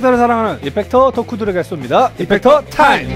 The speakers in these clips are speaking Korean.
이펙터를 사랑하는 이펙터 덕후들에게 쏩니다. 이펙터 타임!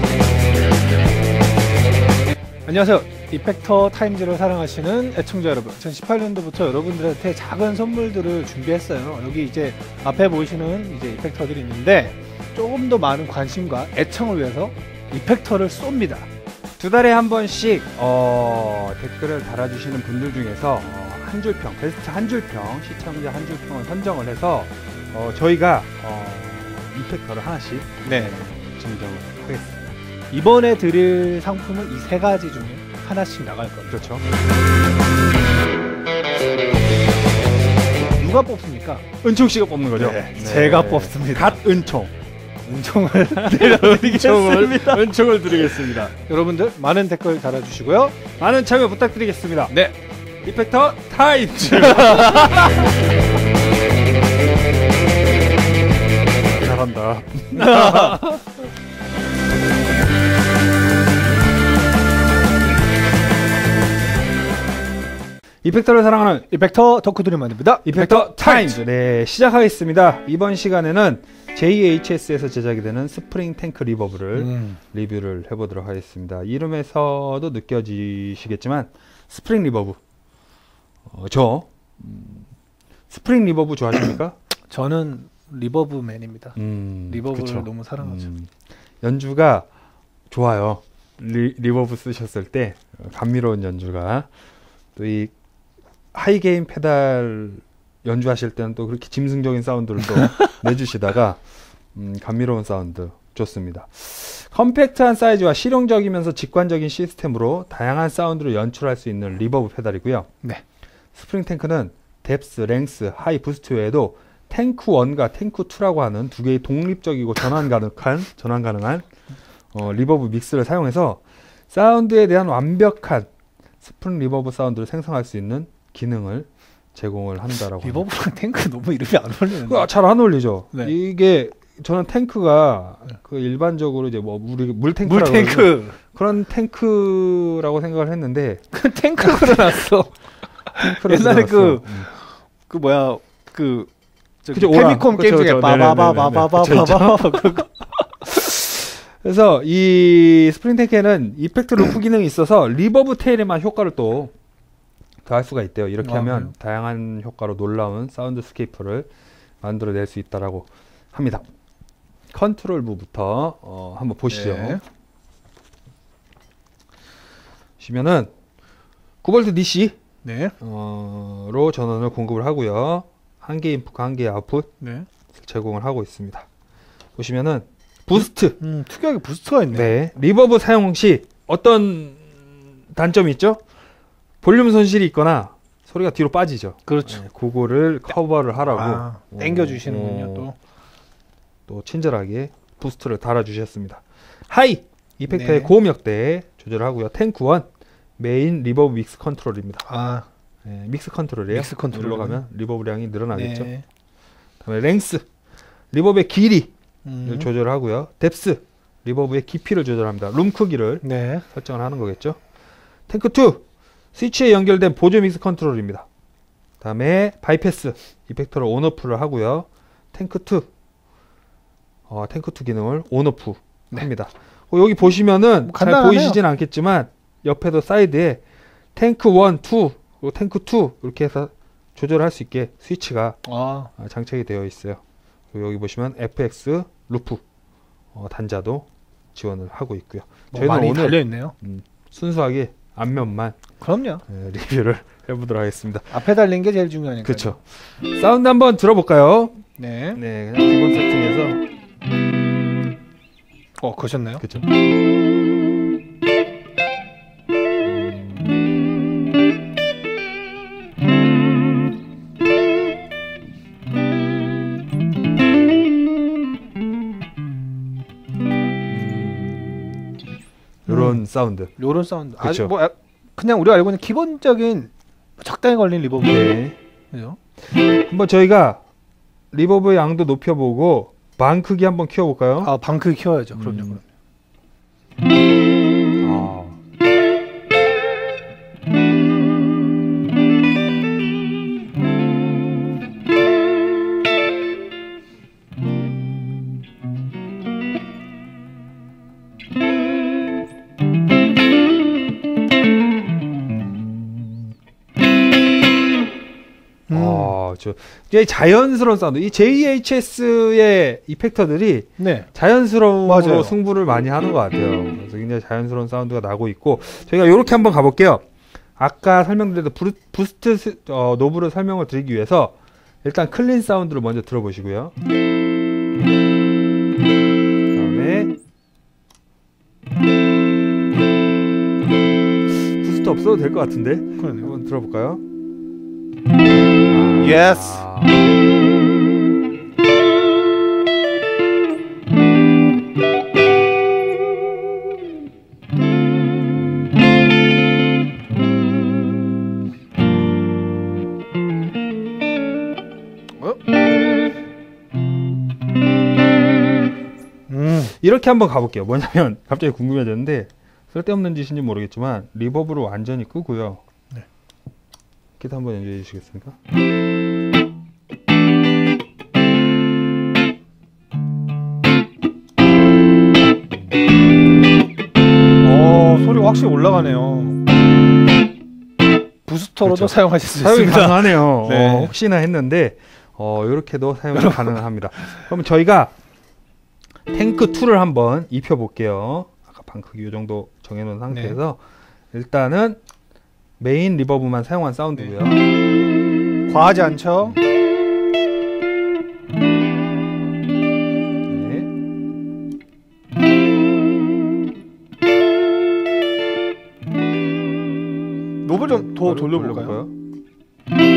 안녕하세요. 이펙터 타임즈를 사랑하시는 애청자 여러분, 2018년도부터 여러분들한테 작은 선물들을 준비했어요. 여기 이제 앞에 보이시는 이제 이펙터들이 있는데 조금 더 많은 관심과 애청을 위해서 이펙터를 쏩니다. 두 달에 한 번씩 댓글을 달아주시는 분들 중에서 한 줄평, 베스트 한 줄평, 시청자 한 줄평을 선정을 해서 저희가 이펙터를 하나씩 증정을 하겠습니다. 이번에 드릴 상품은 이 세 가지 중에 하나씩 나갈 겁니다. 그렇죠. 누가 뽑습니까? 은총 씨가 뽑는 거죠? 네, 제가 뽑습니다. 갓 은총. 은총을 드리겠습니다. 은총을 드리겠습니다. 여러분들 많은 댓글 달아주시고요. 많은 참여 부탁드리겠습니다. 네, 이펙터 타임즈. 잘한다. 이펙터를 사랑하는 이펙터 덕후들이 만듭니다. 이펙터 타임즈. 네, 시작하겠습니다. 이번 시간에는 JHS에서 제작이 되는 스프링 탱크 리버브를 리뷰를 해보도록 하겠습니다. 이름에서도 느껴지시겠지만 스프링 리버브, 스프링 리버브 좋아하십니까? 저는 리버브맨입니다. 리버브를 그쵸. 너무 사랑하죠. 연주가 좋아요. 리버브 쓰셨을 때 감미로운 연주가, 또 이 하이게인 페달 연주하실 때는 또 그렇게 짐승적인 사운드를 또 내주시다가 감미로운 사운드 좋습니다. 컴팩트한 사이즈와 실용적이면서 직관적인 시스템으로 다양한 사운드를 연출할 수 있는 리버브 페달이고요. 네. 스프링 탱크는 뎁스, 랭스, 하이, 부스트 외에도 탱크 1과 탱크 2라고 하는 두 개의 독립적이고 전환 가능한 리버브 믹스를 사용해서 사운드에 대한 완벽한 스프링 리버브 사운드를 생성할 수 있는 기능을 제공을 한다라고. 리버브랑 탱크 너무 이름이 안 어울리는데. 잘 안 어울리죠. 네. 이게 저는 탱크가 그 일반적으로 이제 뭐 물탱크라고 물탱크 그런 탱크라고 생각을 했는데 그 탱크로 들어놨어. 옛날에 그 뭐야 그 그죠, 페미콤 게임 중에 바바바바바바바바. 그래서 이 스프링 탱크에는 이펙트 루프 기능이 있어서 리버브 테일에만 효과를 또 더할 수가 있대요. 이렇게 하면 다양한 효과로 놀라운 사운드 스케이프를 만들어낼 수 있다라고 합니다. 컨트롤부부터 한번 보시죠. 네. 보시면은 9V DC 네. 로 전원을 공급을 하고요. 한 개 인풋과 한 개 아웃풋 네. 제공을 하고 있습니다. 보시면은 부스트. 특이하게 부스트가 있네. 네. 리버브 사용 시 어떤 단점이 있죠? 볼륨 손실이 있거나 소리가 뒤로 빠지죠. 그렇죠. 네, 그거를 커버를 하라고 당겨 주시는군요. 또 친절하게 부스트를 달아 주셨습니다. 하이 이펙터의 네. 고음역대 조절하고요. 탱크 1 메인 리버브 믹스 컨트롤입니다. 네, 믹스 컨트롤이에요. 믹스 컨트롤. 눌러 가면 리버브량이 늘어나겠죠. 네. 다음에 랭스 리버브의 길이를 조절하고요. 뎁스 리버브의 깊이를 조절합니다. 룸 크기를 네. 설정을 하는 거겠죠. 탱크 2 스위치에 연결된 보조 믹스 컨트롤입니다. 다음에 바이패스 이펙터를 온오프를 하고요. 탱크 2 탱크 2 기능을 온오프 합니다. 여기 보시면은 잘 보이시진 않겠지만 옆에도 사이드에 탱크 1, 2 그리고 탱크 2 이렇게 해서 조절할 수 있게 스위치가 장착이 되어 있어요. 그리고 여기 보시면 FX 루프 단자도 지원을 하고 있고요. 저희는 많이 오늘 달려있네요. 순수하게 앞면만 그럼요. 리뷰를 해보도록 하겠습니다. 앞에 달린 게 제일 중요하니까요. 그렇죠. 사운드 한번 들어볼까요? 네. 네, 그냥 기본 세팅해서. 거셨나요? 그렇죠. 요런 사운드. 요런 사운드. 그쵸. 아주 그냥 우리가 알고 있는 기본적인 적당히 걸린 리버브. 네. 그죠? 한번 저희가 리버브의 양도 높여보고 방 크기 한번 키워볼까요? 방 크기 키워야죠. 그럼요. 그렇죠. 이제 자연스러운 사운드. 이 JHS의 이펙터들이 네. 자연스러움으로 맞아요. 승부를 많이 하는 것 같아요. 그래서 굉장히 자연스러운 사운드가 나고 있고, 저희가 이렇게 한번 가볼게요. 아까 설명드렸던 부스트 노브를 설명을 드리기 위해서 일단 클린 사운드를 먼저 들어보시고요. 그다음에 부스트 없어도 될 것 같은데 그러네요. 한번 들어볼까요? 예스. 이렇게 한번 가볼게요. 뭐냐면 갑자기 궁금해졌는데 쓸데없는 짓인지 모르겠지만 리버브를 완전히 끄고요. 네. 기타 한번 연주해 주시겠습니까? 소리가 확실히 올라가네요. 부스터로도 그렇죠. 사용하실 수 사용이 있습니다. 가능하네요. 네. 혹시나 했는데 이렇게도 사용이 가능합니다. 그럼 저희가 탱크 2를 한번 입혀 볼게요. 아까 방 크기 이 정도 정해놓은 상태에서 일단은 메인 리버브만 사용한 사운드고요. 과하지 않죠? 네. 노블 좀 더 돌려볼까요? 돌려볼까요?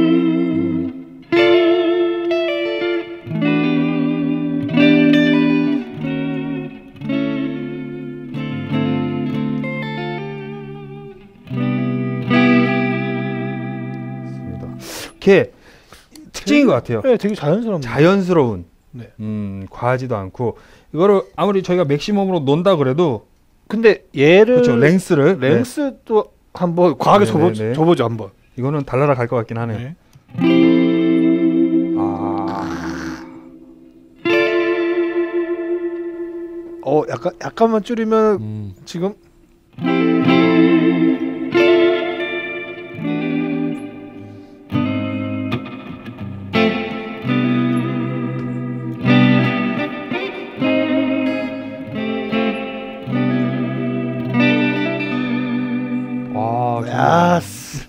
이렇게 특징인 것 같아요. 네, 되게 자연스럽네요. 자연스러운, 네. 과하지도 않고 이거를 아무리 저희가 맥시멈으로 논다 그래도 근데 얘를 그렇죠. 랭스를 랭스도 한번 과하게 네네네. 줘보죠 한번. 이거는 달나라 갈 것 같긴 하네요. 네. 약간만 줄이면 지금 야스.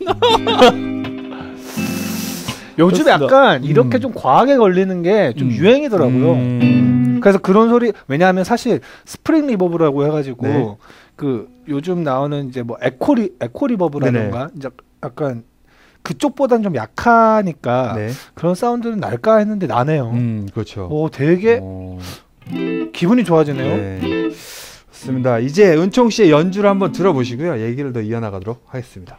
요즘에 좋습니다. 약간 이렇게 좀 과하게 걸리는 게 좀 유행이더라고요. 그래서 그런 소리, 왜냐하면 사실 스프링 리버브라고 해가지고 네. 그 요즘 나오는 이제 뭐 에코 리버브라든가 이제 약간 그쪽보단 좀 약하니까 네. 그런 사운드는 날까 했는데 나네요. 그렇죠. 오, 되게 기분이 좋아지네요. 네. 좋습니다. 이제 은총 씨의 연주를 한번 들어보시고요. 얘기를 더 이어나가도록 하겠습니다.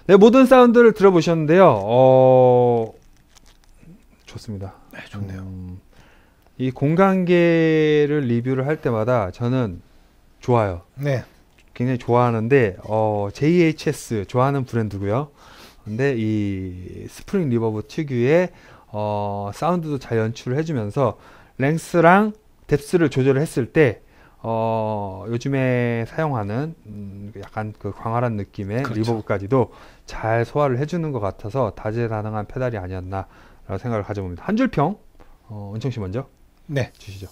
네, 모든 사운드를 들어보셨는데요. 좋습니다. 네, 좋네요. 이 공간계를 리뷰를 할 때마다 저는 좋아요. 네. 굉장히 좋아하는데 JHS 좋아하는 브랜드고요. 근데 이 스프링 리버브 특유의 사운드도 잘 연출을 해주면서 랭스랑 뎁스를 조절을 했을 때 요즘에 사용하는 약간 그 광활한 느낌의 그렇죠. 리버브까지도 잘 소화를 해주는 것 같아서 다재다능한 페달이 아니었나라고 생각을 가져봅니다. 한 줄평 은총 씨 먼저 네. 주시죠.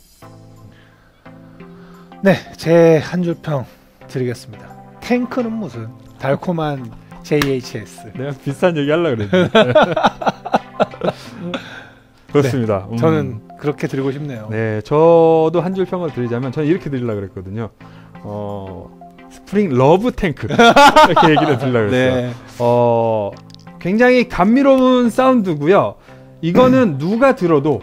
네, 제 한 줄 평 드리겠습니다. 탱크는 무슨 달콤한 JHS. 내가 비싼 얘기 하려고 그랬는데. 그렇습니다. 저는 그렇게 드리고 싶네요. 네, 저도 한 줄 평을 드리자면 저는 이렇게 드리려고 그랬거든요. 스프링 러브 탱크 이렇게 얘기를 드리려고 그랬어요. 네. 굉장히 감미로운 사운드고요. 이거는 누가 들어도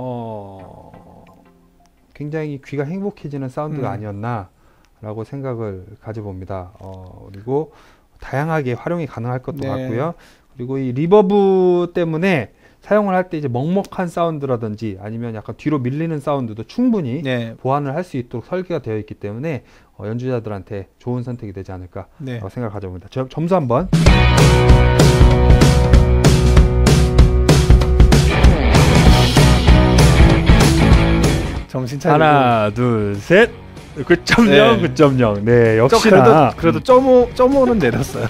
굉장히 귀가 행복해지는 사운드가 아니었나라고 생각을 가져봅니다. 그리고 다양하게 활용이 가능할 것도 네. 같고요. 그리고 이 리버브 때문에 사용을 할 때 이제 먹먹한 사운드라든지 아니면 약간 뒤로 밀리는 사운드도 충분히 네. 보완을 할 수 있도록 설계가 되어 있기 때문에 연주자들한테 좋은 선택이 되지 않을까라고 네. 생각을 가져봅니다. 점수 한번. 정신 차리고. 하나, 둘, 셋. 9.0, 네. 9.0. 네, 역시나 그래도 점오는 내렸어요.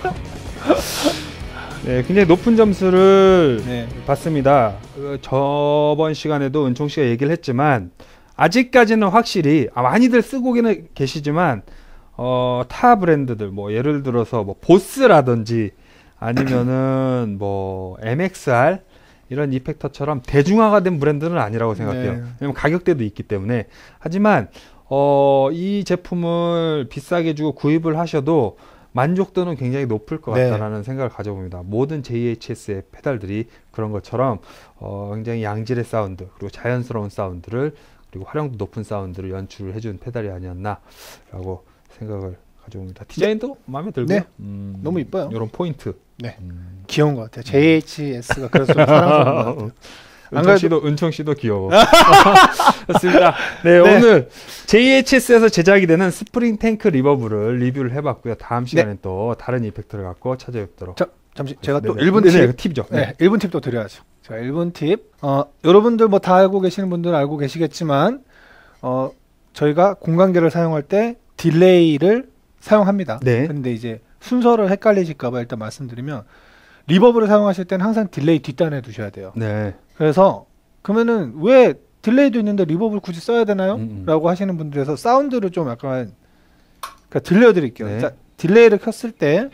네, 굉장히 높은 점수를 네. 받습니다. 저번 시간에도 은총 씨가 얘기를 했지만 아직까지는 확실히 많이들 쓰고 계시지만 타 브랜드들 뭐 예를 들어서 뭐 보스라든지 아니면은 뭐 MXR 이런 이펙터처럼 대중화가 된 브랜드는 아니라고 생각해요. 네. 왜냐면 가격대도 있기 때문에. 하지만 이 제품을 비싸게 주고 구입을 하셔도 만족도는 굉장히 높을 것 네. 같다라는 생각을 가져봅니다. 모든 JHS의 페달들이 그런 것처럼 굉장히 양질의 사운드 그리고 자연스러운 사운드를 그리고 활용도 높은 사운드를 연출을 해준 페달이 아니었나라고 생각을 가져봅니다. 디자인도 마음에 들고요. 네. 너무 이뻐요. 이런 포인트. 네. 귀여운 것 같아요. JHS가 그래서 좀 사랑스러운 것 같아요. 은총 씨도 귀여워. 좋습니다. 네, 네. 오늘 JHS에서 제작이 되는 스프링 탱크 리버브를 리뷰를 해봤고요. 다음 시간에 또 다른 이펙트를 갖고 찾아뵙도록. 잠시 제가 또 네, 1분 네, 팁. 팁이죠. 네, 1분 팁도 드려야죠. 자, 1분 팁. 여러분들 뭐 다 알고 계시는 분들은 알고 계시겠지만 저희가 공간계를 사용할 때 딜레이를 사용합니다. 네. 근데 이제 순서를 헷갈리실까 봐 일단 말씀드리면 리버브를 사용하실 때는 항상 딜레이 뒷단에 두셔야 돼요. 네. 그래서 그러면은 왜 딜레이도 있는데 리버브를 굳이 써야 되나요? 라고 하시는 분들에서 사운드를 좀 약간 들려드릴게요. 네. 자, 딜레이를 켰을 때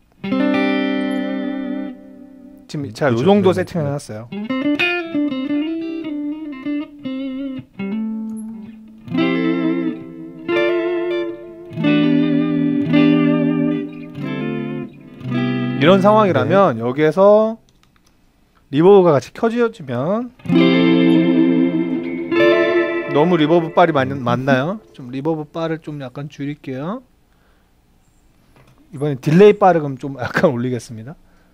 지금 제가 이 그렇죠. 정도 네, 세팅을 네. 해놨어요. 이런 상황이라면 여기에서 리버브가 같이 켜지면 너무 리버브 빨이 많나요? 좀 리버브 빨을 좀 약간 줄일게요. 이번엔 딜레이 빨을 그럼 좀 약간 올리겠습니다.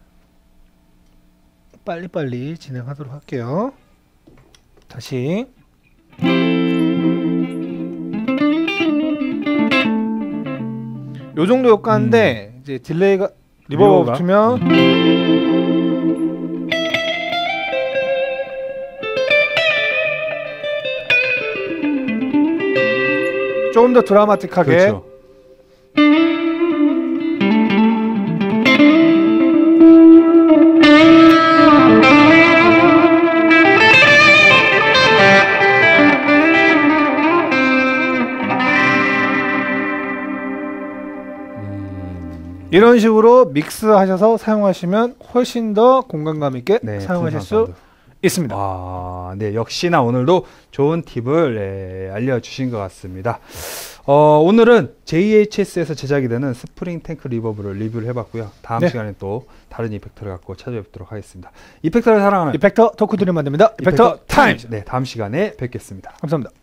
빨리빨리 진행하도록 할게요. 다시 요 정도 효과인데 이제 딜레이가 리버브가 붙으면 조금 더 드라마틱하게 그렇죠. 이런 식으로 믹스하셔서 사용하시면 훨씬 더 공간감 있게 네, 사용하실 풍성 수 사운드. 있습니다. 네, 역시나 오늘도 좋은 팁을 알려주신 것 같습니다. 오늘은 JHS에서 제작이 되는 스프링 탱크 리버브를 리뷰를 해봤고요. 다음 네. 시간에 또 다른 이펙터를 갖고 찾아뵙도록 하겠습니다. 이펙터를 사랑하는 이펙터 토크 드림 만듭니다. 이펙터 타임즈. 네, 다음 시간에 뵙겠습니다. 감사합니다.